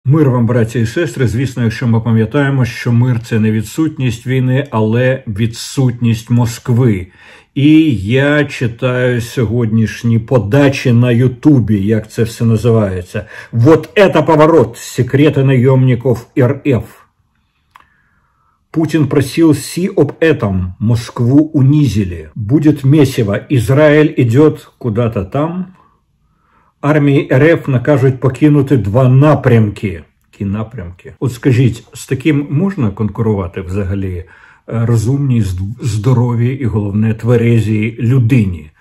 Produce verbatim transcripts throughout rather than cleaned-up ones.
Мир вам, браті і сестри. Звісно, якщо ми пам'ятаємо, що мир – це не відсутність війни, але відсутність Москви. І я читаю сьогоднішні подачі на Ютубі, як це все називається. Вот это поворот! Секреты наемников РФ. Путин просил Си об этом. Москву унизили. Будет месиво. Израиль идет куда-то там. Армії РФ накажуть покинути два напрямки. Які напрямки? От скажіть, з таким можна конкурувати взагалі розумній, здоровій і, головне, тверезій людині?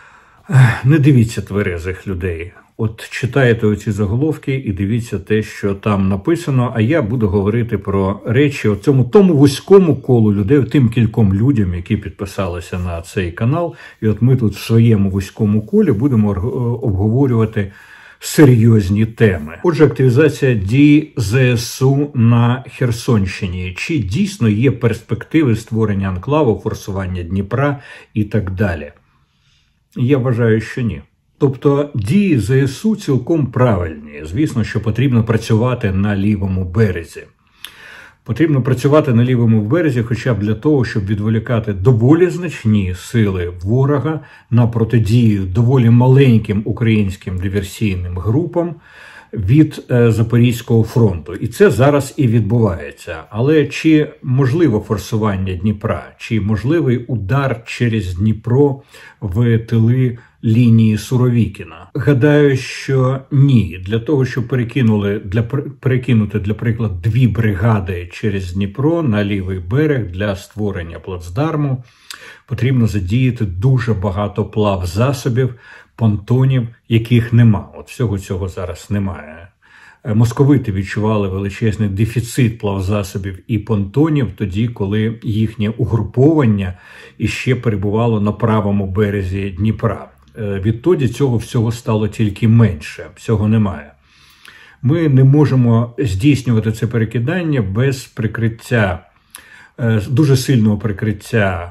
Не дивіться тверезих людей. От читаєте оці заголовки і дивіться те, що там написано, а я буду говорити про речі от цьому тому вузькому колу людей, тим кільком людям, які підписалися на цей канал. І от ми тут в своєму вузькому колі будемо обговорювати серйозні теми. Отже, активізація дій ЗСУ на Херсонщині. Чи дійсно є перспективи створення анклаву, форсування Дніпра і так далі? Я вважаю, що ні. Тобто дії ЗСУ цілком правильні. Звісно, що потрібно працювати на лівому березі. Потрібно працювати на лівому березі хоча б для того, щоб відволікати доволі значні сили ворога на протидію доволі маленьким українським диверсійним групам від е, Запорізького фронту. І це зараз і відбувається. Але чи можливо форсування Дніпра, чи можливий удар через Дніпро в тили лінії Суровікіна? Гадаю, що ні. Для того, щоб перекинули, для, перекинути, для прикладу, дві бригади через Дніпро на лівий берег для створення плацдарму, потрібно задіяти дуже багато плавзасобів, понтонів, яких нема. От всього цього зараз немає. Московити відчували величезний дефіцит плавзасобів і понтонів тоді, коли їхнє угруповання іще перебувало на правому березі Дніпра. Відтоді цього всього стало тільки менше, всього немає. Ми не можемо здійснювати це перекидання без прикриття, дуже сильного прикриття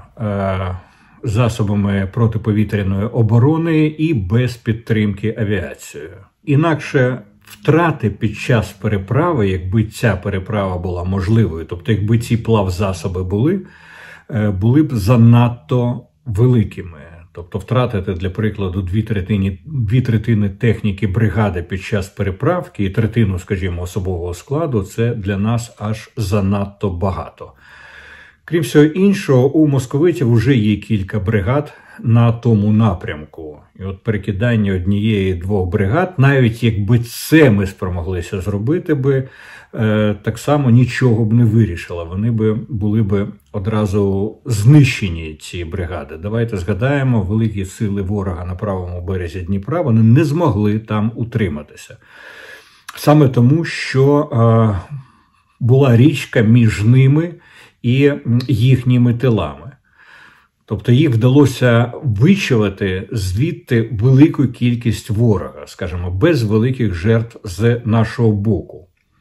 засобами протиповітряної оборони і без підтримки авіацією. Інакше втрати під час переправи, якби ця переправа була можливою, тобто якби ці плавзасоби були, були б занадто великими. Тобто втратити, для прикладу, дві третини, дві третини техніки бригади під час переправки і третину, скажімо, особового складу – це для нас аж занадто багато. Крім всього іншого, у московитів вже є кілька бригад на тому напрямку. І от перекидання однієї-двох бригад, навіть якби це ми спромоглися зробити би, е, так само нічого б не вирішило. Вони би були б одразу знищені, ці бригади. Давайте згадаємо, великі сили ворога на правому березі Дніпра, вони не змогли там утриматися. Саме тому, що е, була річка між ними і їхніми тилами. Тобто їх вдалося вичавити звідти велику кількість ворога, скажімо, без великих жертв з нашого боку.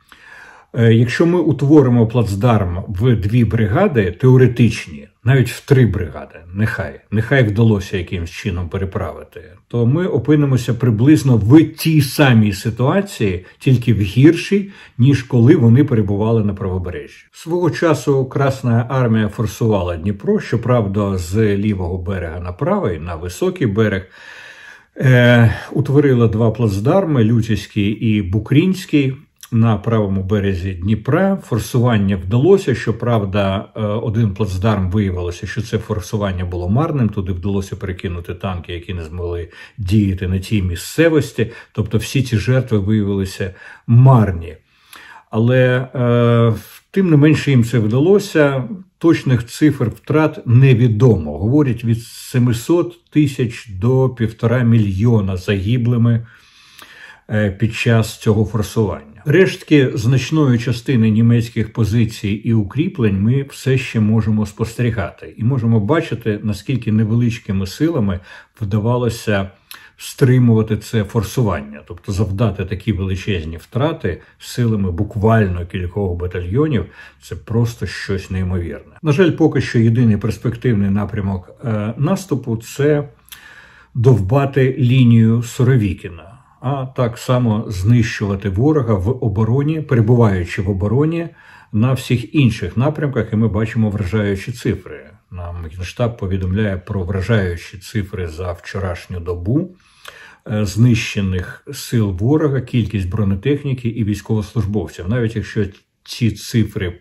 Якщо ми утворимо плацдарм в дві бригади, теоретичні, навіть в три бригади, нехай, нехай вдалося якимось чином переправити, то ми опинимося приблизно в тій самій ситуації, тільки в гіршій, ніж коли вони перебували на правобережжі. Свого часу Красна армія форсувала Дніпро, щоправда, з лівого берега на правий, на високий берег, е, утворила два плацдарми, Лютівський і Букрінський, на правому березі Дніпра. Форсування вдалося, щоправда, один плацдарм виявилося, що це форсування було марним, туди вдалося перекинути танки, які не змогли діяти на тій місцевості, тобто всі ці жертви виявилися марні. Але е, тим не менше їм це вдалося, точних цифр втрат невідомо. Говорять від сімсот тисяч до півтора мільйона загиблими е, під час цього форсування. Рештки значної частини німецьких позицій і укріплень ми все ще можемо спостерігати. І можемо бачити, наскільки невеличкими силами вдавалося стримувати це форсування. Тобто завдати такі величезні втрати силами буквально кількох батальйонів – це просто щось неймовірне. На жаль, поки що єдиний перспективний напрямок е, наступу – це довбати лінію Суровікіна. а так само знищувати ворога в обороні, перебуваючи в обороні на всіх інших напрямках, і ми бачимо вражаючі цифри. Нам Генштаб повідомляє про вражаючі цифри за вчорашню добу знищених сил ворога, кількість бронетехніки і військовослужбовців. Навіть якщо ці цифри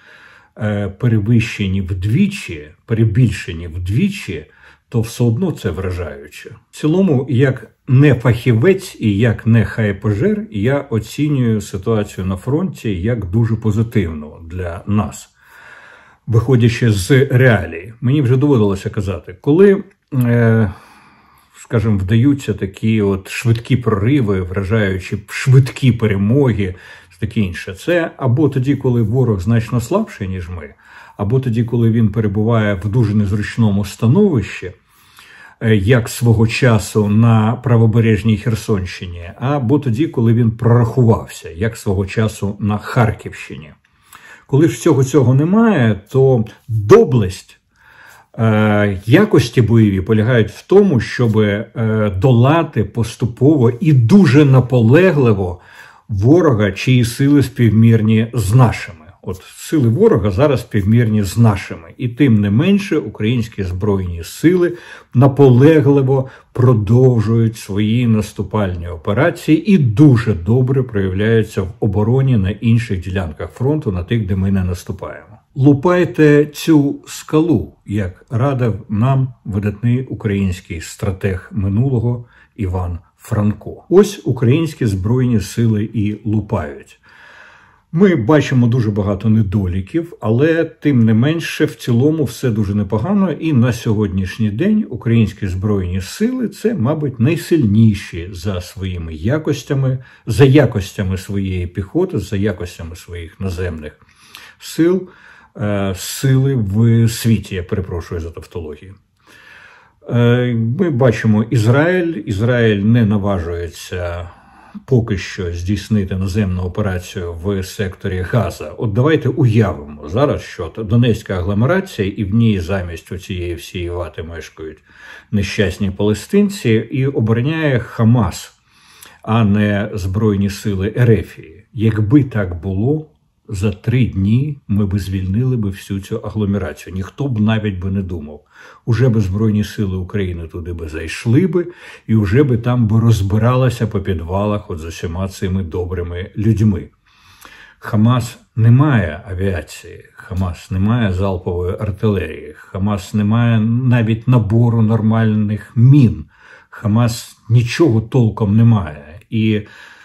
перевищені вдвічі, перебільшені вдвічі, то все одно це вражаюче. В цілому, як не фахівець і як не хайпожер, я оцінюю ситуацію на фронті як дуже позитивну для нас. Виходячи з реалій, мені вже доводилося казати, коли, е, скажімо, вдаються такі от швидкі прориви, вражаючі швидкі перемоги, таке інше, це або тоді, коли ворог значно слабший, ніж ми, або тоді, коли він перебуває в дуже незручному становищі, як свого часу на правобережній Херсонщині, або тоді, коли він прорахувався, як свого часу на Харківщині. Коли ж всього цього немає, то доблесть е, якості бойові полягають в тому, щоб е, долати поступово і дуже наполегливо ворога, чиї сили співмірні з нашими. От сили ворога зараз співмірні з нашими. І тим не менше українські Збройні сили наполегливо продовжують свої наступальні операції і дуже добре проявляються в обороні на інших ділянках фронту, на тих, де ми не наступаємо. Лупайте цю скалу, як радив нам видатний український стратег минулого Іван Франко. Ось українські Збройні сили і лупають. Ми бачимо дуже багато недоліків, але тим не менше в цілому все дуже непогано. І на сьогоднішній день українські Збройні сили – це, мабуть, найсильніші за своїми якостями, за якостями своєї піхоти, за якостями своїх наземних сил, сили в світі, я перепрошую за тавтологію. Ми бачимо Ізраїль. Ізраїль не наважується поки що здійснити наземну операцію в секторі Газа. От давайте уявимо зараз, що Донецька агломерація, і в ній замість оцієї всієї вати мешкають нещасні палестинці, і обороняє Хамас, а не Збройні сили Ерефії. Якби так було, за три дні ми б звільнили б всю цю агломерацію. Ніхто б навіть би не думав. Уже би Збройні сили України туди би зайшли би, і вже би там би розбиралися по підвалах от з усіма цими добрими людьми. Хамас не має авіації, Хамас не має залпової артилерії, Хамас не має навіть набору нормальних мін. Хамас нічого толком не має. І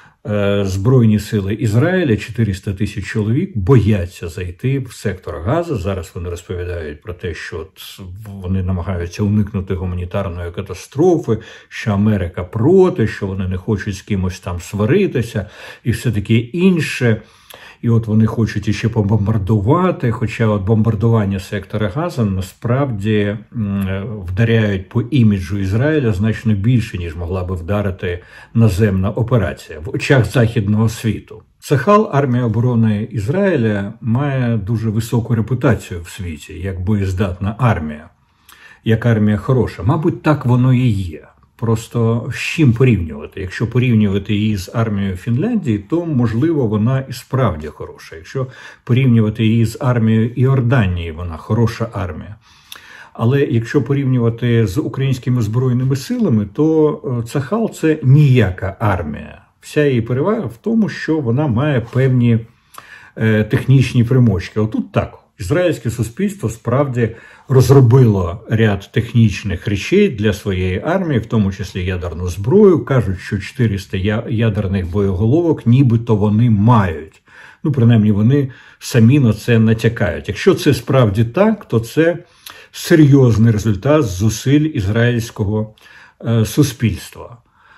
Збройні сили Ізраїля, чотириста тисяч чоловік, бояться зайти в сектор Газа. Зараз вони розповідають про те, що вони намагаються уникнути гуманітарної катастрофи, що Америка проти, що вони не хочуть з кимось там сваритися і все таке інше. І от вони хочуть іще побомбардувати, хоча от бомбардування сектора Газа насправді вдаряють по іміджу Ізраїля значно більше, ніж могла би вдарити наземна операція в очах західного світу. Цахал, армія оборони Ізраїля, має дуже високу репутацію в світі, як боєздатна армія, як армія хороша. Мабуть, так воно і є. Просто з чим порівнювати? Якщо порівнювати її з армією Фінляндії, то, можливо, вона і справді хороша. Якщо порівнювати її з армією Іорданії, вона хороша армія. Але якщо порівнювати з українськими Збройними силами, то Цахал – це ніяка армія. Вся її перевага в тому, що вона має певні е, технічні примочки. Отут так. Ізраїльське суспільство справді розробило ряд технічних речей для своєї армії, в тому числі ядерну зброю. Кажуть, що чотириста ядерних боєголовок нібито вони мають. Ну, принаймні, вони самі на це натякають. Якщо це справді так, то це серйозний результат зусиль ізраїльського е, суспільства.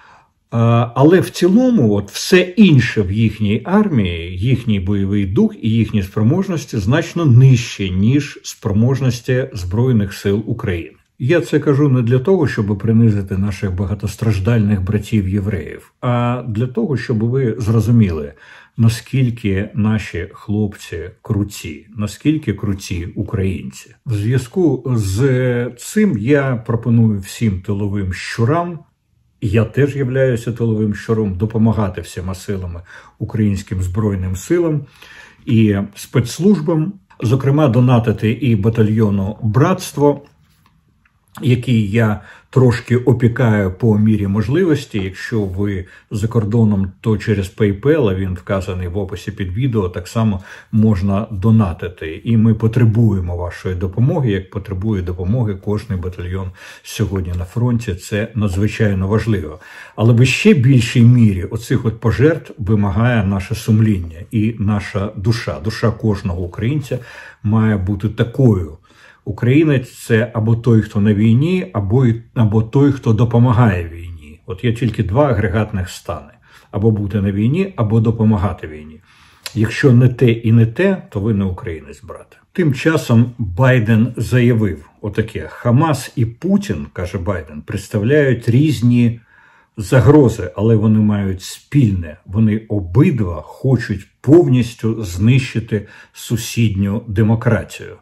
Але в цілому от все інше в їхній армії, їхній бойовий дух і їхні спроможності значно нижче, ніж спроможності Збройних сил України. Я це кажу не для того, щоб принизити наших багатостраждальних братів-євреїв, а для того, щоб ви зрозуміли, наскільки наші хлопці круті, наскільки круті українці. В зв'язку з цим я пропоную всім тиловим щурам я теж являюся тиловим щуром, допомагати всіма силами українським Збройним силам і спецслужбам, зокрема донатити і батальйону «Братство», який я трошки опікаю по мірі можливості. Якщо ви за кордоном, то через PayPal, а він вказаний в описі під відео, так само можна донатити. І ми потребуємо вашої допомоги, як потребує допомоги кожний батальйон сьогодні на фронті. Це надзвичайно важливо. Але в ще більшій мірі оцих от пожертв вимагає наше сумління і наша душа. Душа кожного українця має бути такою. Українець – це або той, хто на війні, або, або той, хто допомагає війні. От є тільки два агрегатних стани. Або бути на війні, або допомагати війні. Якщо не те і не те, то ви не українець, брате. Тим часом Байден заявив отаке: Хамас і Путін, каже Байден, представляють різні загрози, але вони мають спільне. Вони обидва хочуть повністю знищити сусідню демократію.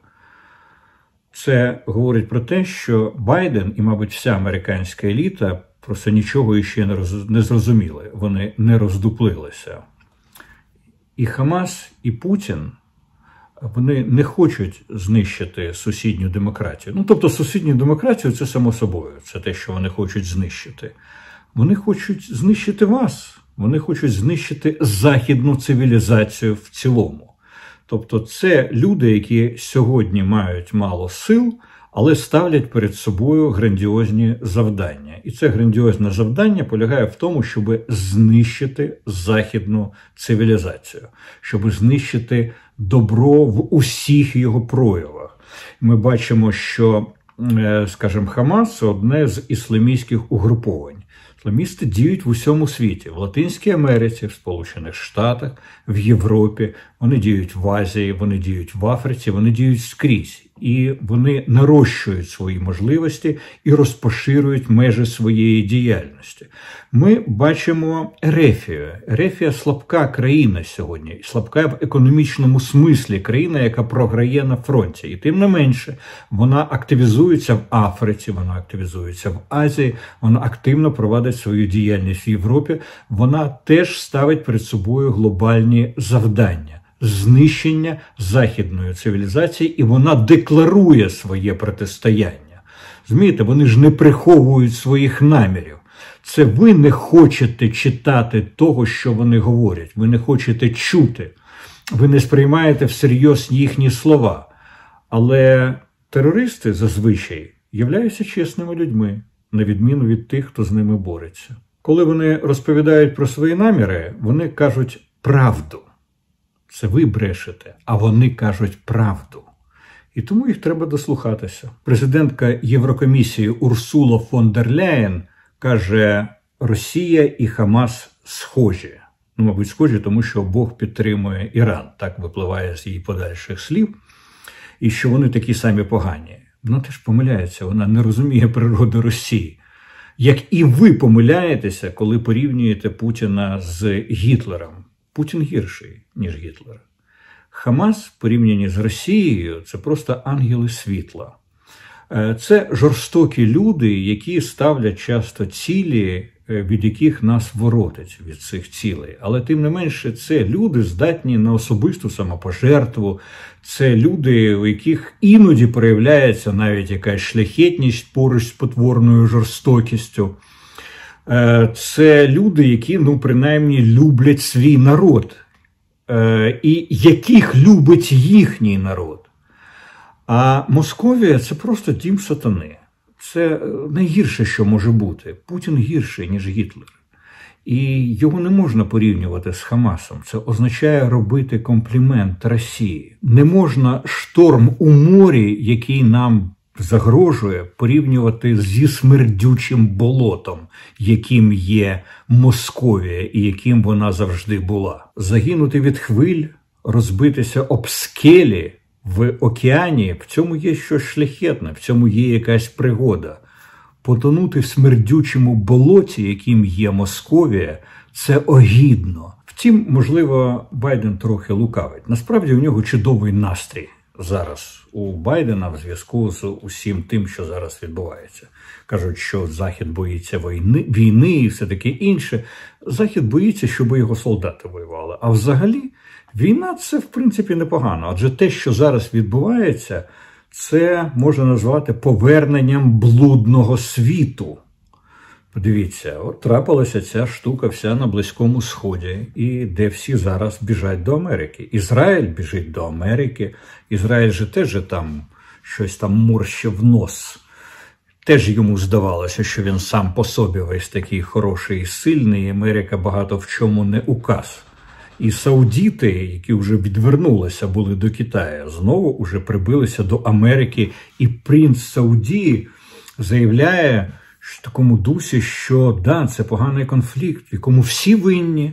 Це говорить про те, що Байден і, мабуть, вся американська еліта просто нічого іще не, роз... не зрозуміли. Вони не роздуплилися. І Хамас, і Путін, вони не хочуть знищити сусідню демократію. Ну, тобто, сусідню демократію – це само собою. Це те, що вони хочуть знищити. Вони хочуть знищити вас. Вони хочуть знищити західну цивілізацію в цілому. Тобто це люди, які сьогодні мають мало сил, але ставлять перед собою грандіозні завдання. І це грандіозне завдання полягає в тому, щоб знищити західну цивілізацію, щоб знищити добро в усіх його проявах. Ми бачимо, що, скажімо, Хамас – це одне з ісламістських угруповань. Ісламісти діють в усьому світі. В Латинській Америці, в Сполучених Штатах, в Європі, вони діють в Азії, вони діють в Африці, вони діють скрізь. І вони нарощують свої можливості і розпоширюють межі своєї діяльності. Ми бачимо Ерефію. Ерефія – слабка країна сьогодні, слабка в економічному смислі країна, яка програє на фронті. І тим не менше, вона активізується в Африці, вона активізується в Азії, вона активно проводить свою діяльність в Європі, вона теж ставить перед собою глобальні завдання. Знищення західної цивілізації, і вона декларує своє протистояння. Розумієте, вони ж не приховують своїх намірів. Це ви не хочете читати того, що вони говорять. Ви не хочете чути. Ви не сприймаєте всерйоз їхні слова. Але терористи зазвичай являються чесними людьми, на відміну від тих, хто з ними бореться. Коли вони розповідають про свої наміри, вони кажуть правду. Це ви брешете, а вони кажуть правду. І тому їх треба дослухатися. Президентка Єврокомісії Урсула фон дер Ляєн каже, Росія і Хамас схожі. Ну, мабуть, схожі, тому що Бог підтримує Іран. Так випливає з її подальших слів. І що вони такі самі погані. Вона теж помиляється, вона не розуміє природи Росії. Як і ви помиляєтеся, коли порівнюєте Путіна з Гітлером. Путін гірший, ніж Гітлер. Хамас, порівняні з Росією, це просто ангели світла. Це жорстокі люди, які ставлять часто цілі, від яких нас воротить від цих цілей. Але тим не менше, це люди здатні на особисту самопожертву, це люди, у яких іноді проявляється навіть якась шляхетність поруч з потворною жорстокістю. Це люди, які, ну, принаймні, люблять свій народ, і яких любить їхній народ. А Московія – це просто дім сатани. Це найгірше, що може бути. Путін гірший, ніж Гітлер. І його не можна порівнювати з Хамасом. Це означає робити комплімент Росії. Не можна шторм у морі, який нам загрожує, порівнювати зі смердючим болотом, яким є Московія і яким вона завжди була. Загинути від хвиль, розбитися об скелі в океані, в цьому є щось шляхетне, в цьому є якась пригода. Потонути в смердючому болоті, яким є Московія, це огідно. Втім, можливо, Байден трохи лукавить. Насправді, у нього чудовий настрій зараз у Байдена в зв'язку з усім тим, що зараз відбувається. Кажуть, що Захід боїться війни, війни і все таке інше. Захід боїться, щоб його солдати воювали. А взагалі війна – це, в принципі, непогано. Адже те, що зараз відбувається, це можна назвати поверненням блудного світу. Подивіться, от трапилася ця штука вся на Близькому Сході, і де всі зараз біжать до Америки. Ізраїль біжить до Америки. Ізраїль же теж там щось там морщив нос. Теж йому здавалося, що він сам по собі весь такий хороший і сильний, і Америка багато в чому не указ. І саудіти, які вже відвернулися були до Китаю, знову вже прибилися до Америки. І принц Саудії заявляє в такому дусі, що да, це поганий конфлікт, в якому всі винні.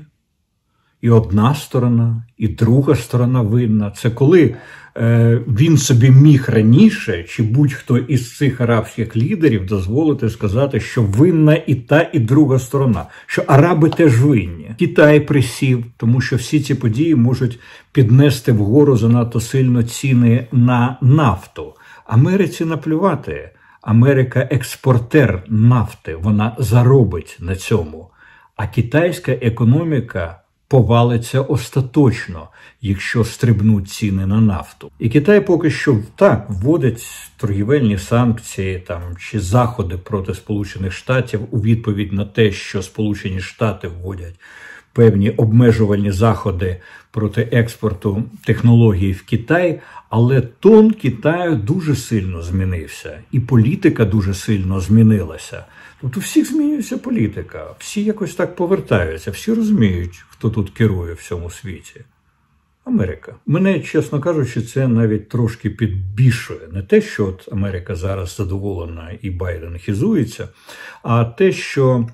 І одна сторона, і друга сторона винна. Це коли е, він собі міг раніше, чи будь-хто із цих арабських лідерів дозволити сказати, що винна і та, і друга сторона. Що араби теж винні. Китай присів, тому що всі ці події можуть піднести вгору занадто сильно ціни на нафту. Америці наплювати. Америка експортер нафти, вона заробить на цьому. А китайська економіка повалиться остаточно, якщо стрибнуть ціни на нафту. І Китай поки що так вводить торгівельні санкції там, чи заходи проти Сполучених Штатів у відповідь на те, що Сполучені Штати вводять певні обмежувальні заходи проти експорту технологій в Китай, але тон Китаю дуже сильно змінився, і політика дуже сильно змінилася. Тобто у всіх змінюється політика, всі якось так повертаються, всі розуміють, хто тут керує в цьому світі. Америка. Мене, чесно кажучи, це навіть трошки підбільшує. Не те, що от Америка зараз задоволена і Байден хизується, а те, що,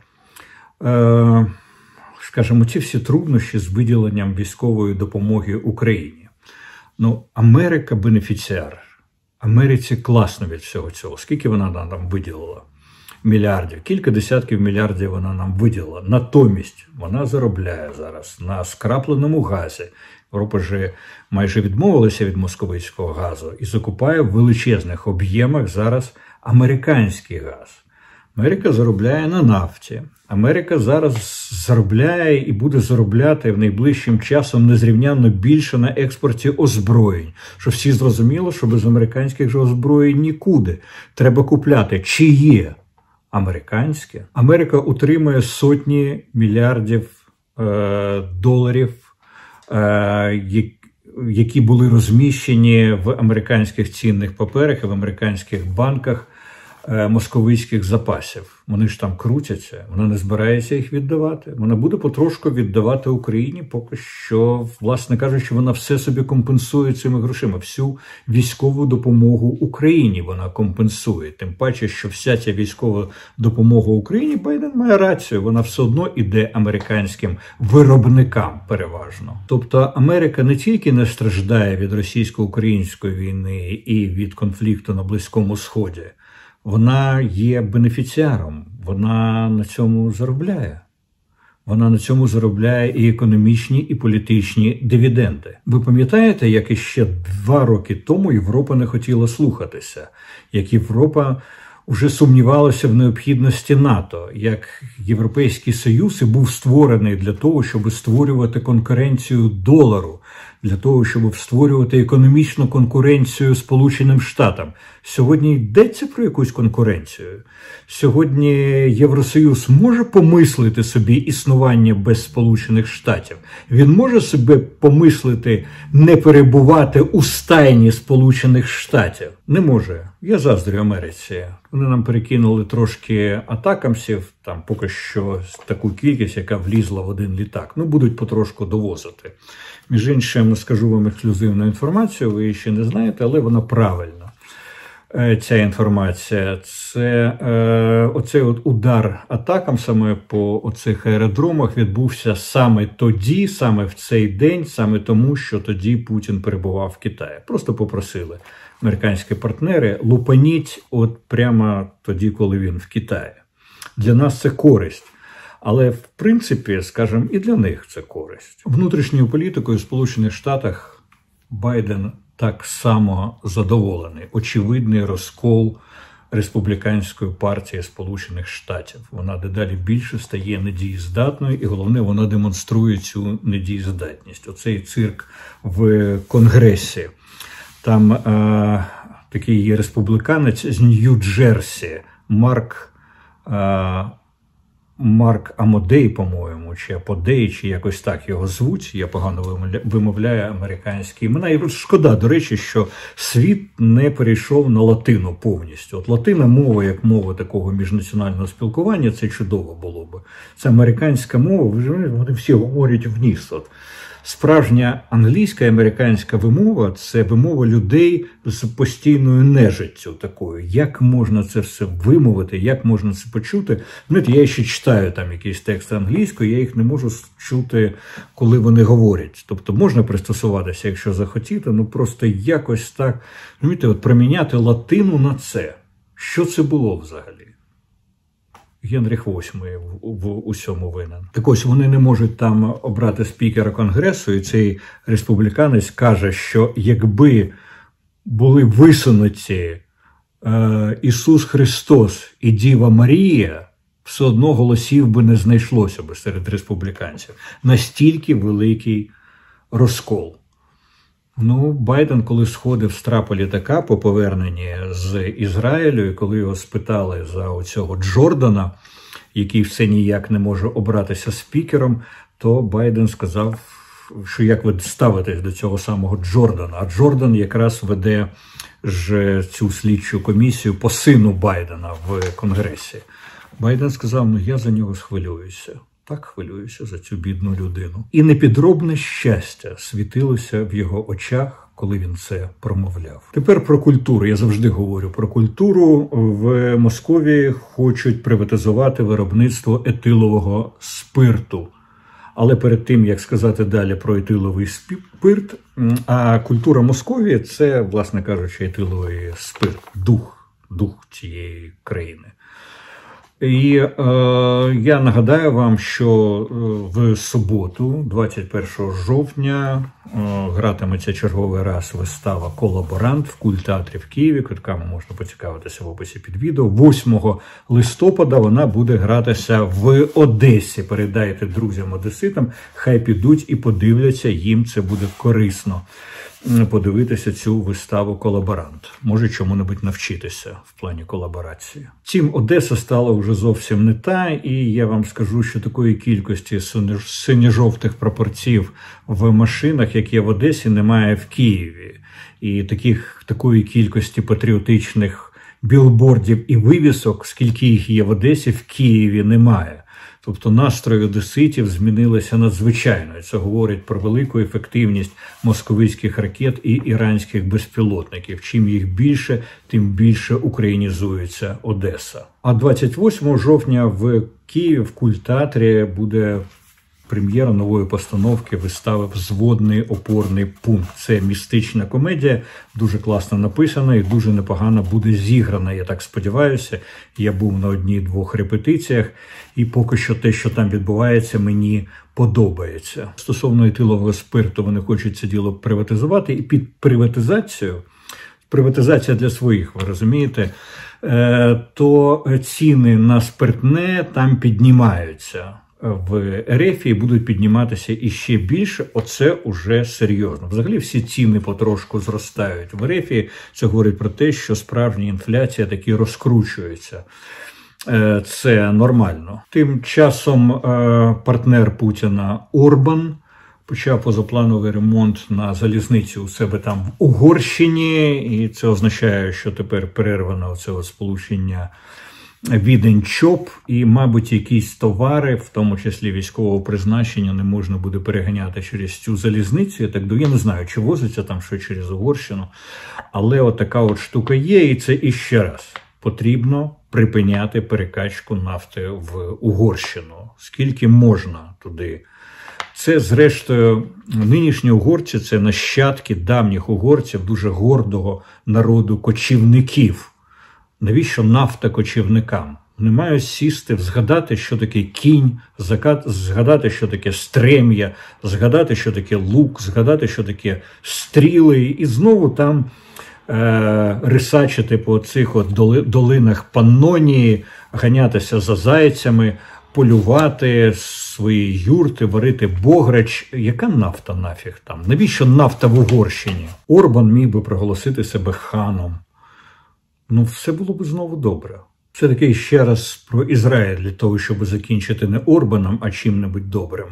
е, скажімо, ці всі труднощі з виділенням військової допомоги Україні. Ну, Америка – бенефіціар. Америці класно від всього цього. Скільки вона нам виділила? Мільярдів. Кілька десятків мільярдів вона нам виділила. Натомість вона заробляє зараз на скрапленому газі. Європа ж майже відмовилася від московицького газу і закупає в величезних об'ємах зараз американський газ. Америка заробляє на нафті. Америка зараз заробляє і буде заробляти в найближчим часом незрівнянно більше на експорті озброєнь. Що всі зрозуміло, що без американських же озброєнь нікуди. Треба купляти. Чи є американське? Америка утримує сотні мільярдів е, доларів, е, які були розміщені в американських цінних паперах і в американських банках московицьких запасів. Вони ж там крутяться, вона не збирається їх віддавати. Вона буде потрошку віддавати Україні, поки що, власне кажучи, вона все собі компенсує цими грошима. Всю військову допомогу Україні вона компенсує. Тим паче, що вся ця військова допомога Україні, Байден має рацію, вона все одно іде американським виробникам переважно. Тобто Америка не тільки не страждає від російсько-української війни і від конфлікту на Близькому Сході, вона є бенефіціаром, вона на цьому заробляє. Вона на цьому заробляє і економічні, і політичні дивіденди. Ви пам'ятаєте, як іще два роки тому Європа не хотіла слухатися? Як Європа вже сумнівалася в необхідності НАТО? Як Європейський Союз і був створений для того, щоб створювати конкуренцію долару, для того, щоб створювати економічну конкуренцію Сполученим Штатам. Сьогодні йдеться про якусь конкуренцію. Сьогодні Євросоюз може помислити собі існування без Сполучених Штатів. Він може собі помислити не перебувати у стайні Сполучених Штатів. Не може. Я заздрю Америці. Вони нам перекинули трошки атакамсів, там поки що таку кількість, яка влізла в один літак. Ну, будуть потрошку довозити. Між іншим, скажу вам ексклюзивну інформацію, ви її ще не знаєте, але вона правильна. Ця інформація, це е, оцей от удар атакам саме по оцих аеродромах відбувся саме тоді, саме в цей день, саме тому, що тоді Путін перебував в Китаї. Просто попросили американські партнери лупаніть от прямо тоді, коли він в Китаї. Для нас це користь. Але, в принципі, скажімо, і для них це користь. Внутрішньою політикою в Сполучених Штатах Байден так само задоволений. Очевидний розкол республіканської партії Сполучених Штатів. Вона дедалі більше стає недієздатною і, головне, вона демонструє цю недієздатність. Оцей цирк в Конгресі. Там е, такий є республіканець з Нью-Джерсі, Марк, е, Марк Амодей, по-моєму, чи Аподей, чи якось так його звуть. Я погано вимовляю американські імена. І шкода, до речі, що світ не перейшов на латину повністю. От латина мова, як мова такого міжнаціонального спілкування, це чудово було б. Це американська мова, вони всі говорять вніс. От. Справжня англійська і американська вимова – це вимова людей з постійною нежиттю такою. Як можна це все вимовити, як можна це почути? Знаєте, я ще читаю там якісь тексти англійською, я їх не можу чути, коли вони говорять. Тобто можна пристосуватися, якщо захотіти, ну просто якось так, розумієте, от проміняти латину на це. Що це було взагалі? Генріх восьмий в, в усьому винен. Так ось, вони не можуть там обрати спікера Конгресу, і цей республіканець каже, що якби були висунуті е, Ісус Христос і Діва Марія, все одно голосів би не знайшлося би серед республіканців. Настільки великий розкол. Ну, Байден, коли сходив з трапа літака по поверненні з Ізраїлю, і коли його спитали за оцього Джордана, який все ніяк не може обратися спікером, то Байден сказав, що як ви ставитесь до цього самого Джордана. А Джордан якраз веде ж цю слідчу комісію по сину Байдена в Конгресі. Байден сказав, ну я за нього схвилююся. Так хвилююся за цю бідну людину. І непідробне щастя світилося в його очах, коли він це промовляв. Тепер про культуру. Я завжди говорю про культуру. В Московії хочуть приватизувати виробництво етилового спирту. Але перед тим, як сказати далі про етиловий спирт, а культура Московії – це, власне кажучи, етиловий спирт, дух, дух цієї країни. І е, я нагадаю вам, що в суботу, двадцять першого жовтня, е, гратиметься черговий раз вистава «Колаборант» в Культтеатрі в Києві. Квитками можна поцікавитися в описі під відео. восьмого листопада вона буде гратися в Одесі. Передайте друзям-одеситам, хай підуть і подивляться, їм це буде корисно. Подивитися цю виставу «Колаборант». Може чому-небудь навчитися в плані колаборації. Втім, Одеса стала вже зовсім не та, і я вам скажу, що такої кількості синьо-жовтих прапорців в машинах, як є в Одесі, немає в Києві. І таких, такої кількості патріотичних білбордів і вивісок, скільки їх є в Одесі, в Києві немає. Тобто настрої одеситів змінилися надзвичайно. І це говорить про велику ефективність московицьких ракет і іранських безпілотників. Чим їх більше, тим більше українізується Одеса. А двадцять восьмого жовтня в Києві в Культтеатрі буде прем'єра нової постановки вистави «Взводний опорний пункт». Це містична комедія, дуже класно написана і дуже непогано буде зіграна, я так сподіваюся. Я був на одній-двох репетиціях, і поки що те, що там відбувається, мені подобається. Стосовно етилового спирту, вони хочуть це діло приватизувати, і під приватизацію, приватизація для своїх, ви розумієте, то ціни на спиртне там піднімаються. В РФ будуть підніматися іще більше, оце уже серйозно. Взагалі всі ціни потрошку зростають в РФ. Це говорить про те, що справжня інфляція таки розкручується. Це нормально. Тим часом партнер Путіна Орбан почав позаплановий ремонт на залізниці у себе там в Угорщині, і це означає, що тепер перервано це сполучення Відень-Чоп, і, мабуть, якісь товари, в тому числі військового призначення, не можна буде переганяти через цю залізницю. Я так думаю, я не знаю, чи возиться там що через Угорщину, але отака от штука є, і це іще раз. Потрібно припиняти перекачку нафти в Угорщину. Скільки можна туди. Це, зрештою, нинішні угорці – це нащадки давніх угорців, дуже гордого народу кочівників. Навіщо нафта кочівникам? Не мають сісти, згадати, що таке кінь, згадати, що таке стрем'я, згадати, що таке лук, згадати, що таке стріли, і знову там е, рисачити по цих от долинах Паннонії, ганятися за зайцями, полювати свої юрти, варити бограч. Яка нафта нафіг там? Навіщо нафта в Угорщині? Орбан міг би проголосити себе ханом. Ну, все було б знову добре. Все-таки ще раз про Ізраїль, для того, щоб закінчити не Орбаном, а чим-небудь добрим.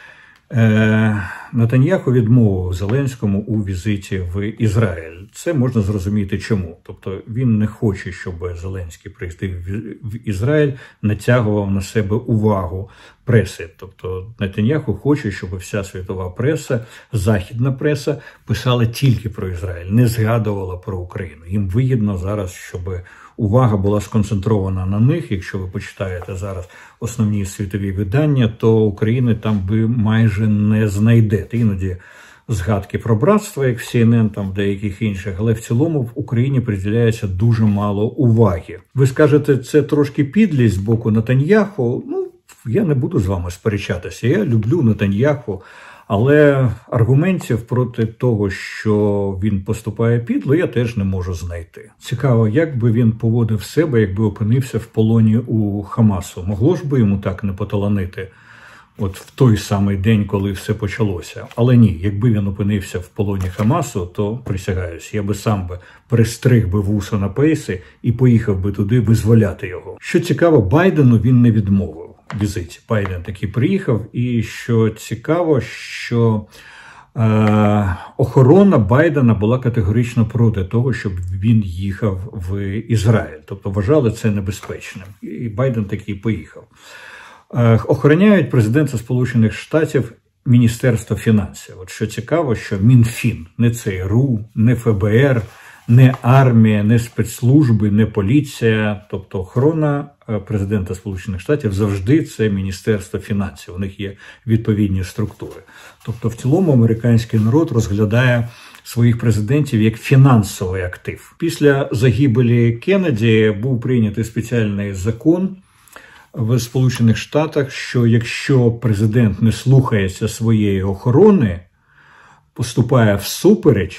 Е, Нетаньяху відмовив Зеленському у візиті в Ізраїль. Це можна зрозуміти чому. Тобто він не хоче, щоб Зеленський приїздив в Ізраїль, натягував на себе увагу преси. Тобто Нетаньяху хоче, щоб вся світова преса, західна преса писала тільки про Ізраїль, не згадувала про Україну. Їм вигідно зараз, щоб увага була сконцентрована на них. Якщо ви почитаєте зараз основні світові видання, то України там ви майже не знайдете. Іноді згадки про братство, як в Сі Ен Ен, там в деяких інших, але в цілому в Україні приділяється дуже мало уваги. Ви скажете, це трошки підлість з боку Нетаньяху. Ну, я не буду з вами сперечатися. Я люблю Нетаньяху, але аргументів проти того, що він поступає підло, я теж не можу знайти. Цікаво, як би він поводив себе, якби опинився в полоні у Хамасу. Могло ж би йому так не поталанити от в той самий день, коли все почалося. Але ні, якби він опинився в полоні Хамасу, то, присягаюсь, я би сам би пристриг би вуса на пейси і поїхав би туди визволяти його. Що цікаво, Байдену він не відмовив візиті. Байден таки приїхав, і що цікаво, що е, охорона Байдена була категорично проти того, щоб він їхав в Ізраїль. Тобто вважали це небезпечним. І Байден таки поїхав. Е, охороняють президента Сполучених Штатів Міністерство фінансів. От що цікаво, що Мінфін, не ЦРУ, не Ф Б Р, не армія, не спецслужби, не поліція, тобто охорона президента Сполучених Штатів завжди це Міністерство фінансів, у них є відповідні структури. Тобто в цілому американський народ розглядає своїх президентів як фінансовий актив. Після загибелі Кеннеді був прийнятий спеціальний закон в Сполучених Штатах, що якщо президент не слухається своєї охорони, поступає всупереч,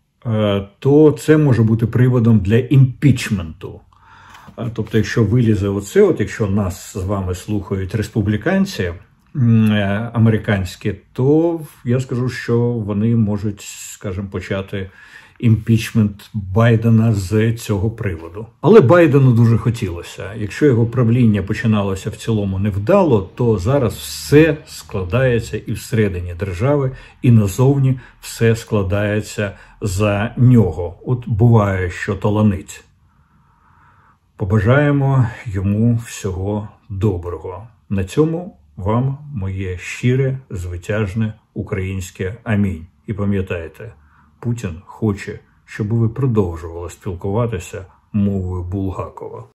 то це може бути приводом для імпічменту. Тобто, якщо вилізе оце, от якщо нас з вами слухають республіканці американські, то я скажу, що вони можуть, скажімо, почати імпічмент Байдена з цього приводу. Але Байдену дуже хотілося. Якщо його правління починалося в цілому невдало, то зараз все складається і всередині держави, і назовні все складається за нього. От буває, що таланить. Побажаємо йому всього доброго. На цьому вам моє щире, звитяжне українське амінь. І пам'ятайте, Путін хоче, щоб ви продовжували спілкуватися мовою Булгакова.